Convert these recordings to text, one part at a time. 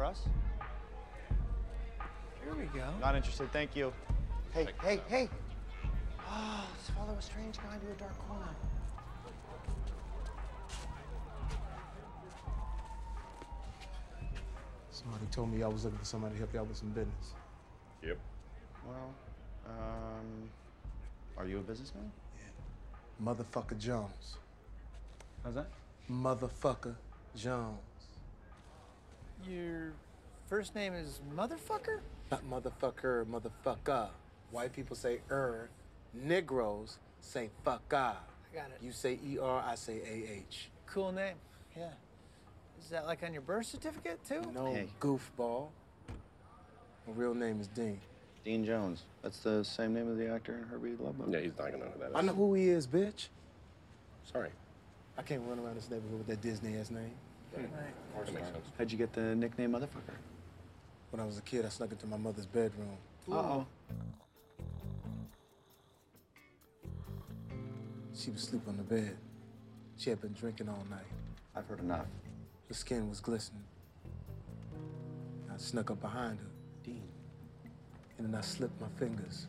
for us? Here we go. Not interested, thank you. Hey, hey, hey! Oh, let's follow a strange guy to a dark corner. Somebody told me I was looking for somebody to help you out with some business. Yep. Well, are you a businessman? Motherfucker Jones. How's that? Motherfucker Jones. Your first name is Motherfucker? Not motherfucker, motherfucker. White people say Negroes say fucka. I got it. You say ER, I say AH. Cool name. Yeah. Is that like on your birth certificate too? No, Hey. goofball. My real name is Dean. Dean Jones. That's the same name of the actor in Herbie the Love Bug. Yeah, he's not gonna know who that is. I know who he is, bitch. Sorry. I can't run around this neighborhood with that Disney-ass name. Right. That makes sense. How'd you get the nickname Motherfucker? When I was a kid, I snuck into my mother's bedroom. Uh-oh. She was asleep on the bed. She had been drinking all night. I've heard enough. Her skin was glistening. I snuck up behind her. Dean. And then I slipped my fingers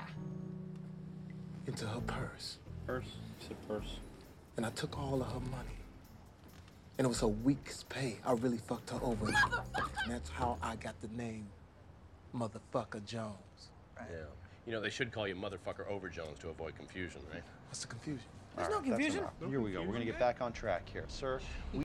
into her purse. Purse. You said purse. And I took all of her money. And it was her week's pay. I really fucked her over. And that's how I got the name Motherfucker Jones. Yeah. You know, they should call you Motherfucker Over Jones to avoid confusion, right? What's the confusion? There's no confusion. Here we go. We're gonna get back on track here, sir.